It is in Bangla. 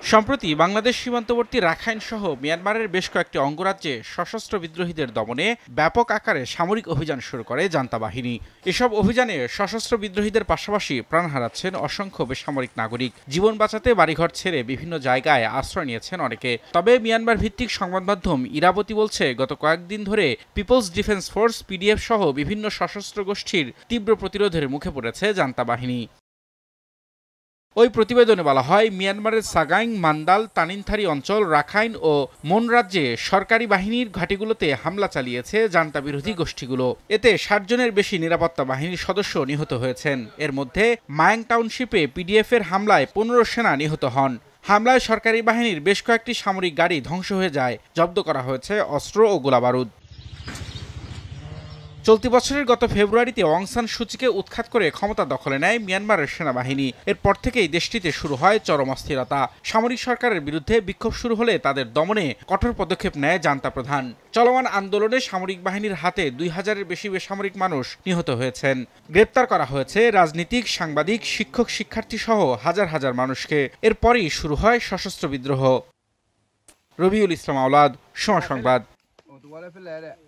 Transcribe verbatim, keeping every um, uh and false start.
সম্প্রতি বাংলাদেশ সীমান্তবর্তী রাখাইন সহ মিয়ানমারের বেশ কয়েকটি অঙ্গরাজ্যে সশস্ত্র বিদ্রোহীদের দমনে ব্যাপক আকারে সামরিক অভিযান শুরু করে জান্তা বাহিনী। এসব অভিযানে সশস্ত্র বিদ্রোহীদের পাশাপাশি প্রাণ হারাচ্ছেন অসংখ্য বেসামরিক নাগরিক। জীবন বাঁচাতে বাড়িঘর ছেড়ে বিভিন্ন জায়গায় আশ্রয় নিয়েছেন অনেকে। তবে মিয়ানমার ভিত্তিক সংবাদ মাধ্যম ইরাবতী বলছে, গত কয়েকদিন ধরে পিপলস ডিফেন্স ফোর্স পিডিএফ সহ বিভিন্ন সশস্ত্র গোষ্ঠীর তীব্র প্রতিরোধের মুখে পড়েছে জান্তা বাহিনী। ওই প্রতিবেদনে বলা হয়, মিয়ানমারের সাগাইং, মান্দাল, তানিনথারি অঞ্চল, রাখাইন ও মন রাজ্যে সরকারি বাহিনীর ঘাঁটিগুলোতে হামলা চালিয়েছে জান্তা বিরোধী গোষ্ঠীগুলো। এতে ষাট জনের বেশি নিরাপত্তা বাহিনীর সদস্য নিহত হয়েছেন। এর মধ্যে মায়াং টাউনশিপে পিডিএফ এর হামলায় পনেরো সেনা নিহত হন। হামলায় সরকারি বাহিনীর বেশ কয়েকটি সামরিক গাড়ি ধ্বংস হয়ে যায়। জব্দ করা হয়েছে অস্ত্র ও গোলাবারুদ। চলতি বছরের গত ফেব্রুয়ারিতে অং সান সুচিকে উৎখাত করে ক্ষমতা দখলে নেয় মিয়ানমারের সেনাবাহিনী। এরপর থেকেই দেশটিতে শুরু হয় চরম অস্থিরতা। সামরিক সরকারের বিরুদ্ধে বিক্ষোভ শুরু হলে তাদের দমনে কঠোর পদক্ষেপ নেয় জান্তা প্রধান। চলমান আন্দোলনে সামরিক বাহিনীর হাতে দুই হাজারের বেশি বেসামরিক মানুষ নিহত হয়েছেন। গ্রেপ্তার করা হয়েছে রাজনীতিক, সাংবাদিক, শিক্ষক, শিক্ষার্থী সহ হাজার হাজার মানুষকে। এরপরই শুরু হয় সশস্ত্র বিদ্রোহ। রবিউল ইসলাম আওলাদ, সময় সংবাদ।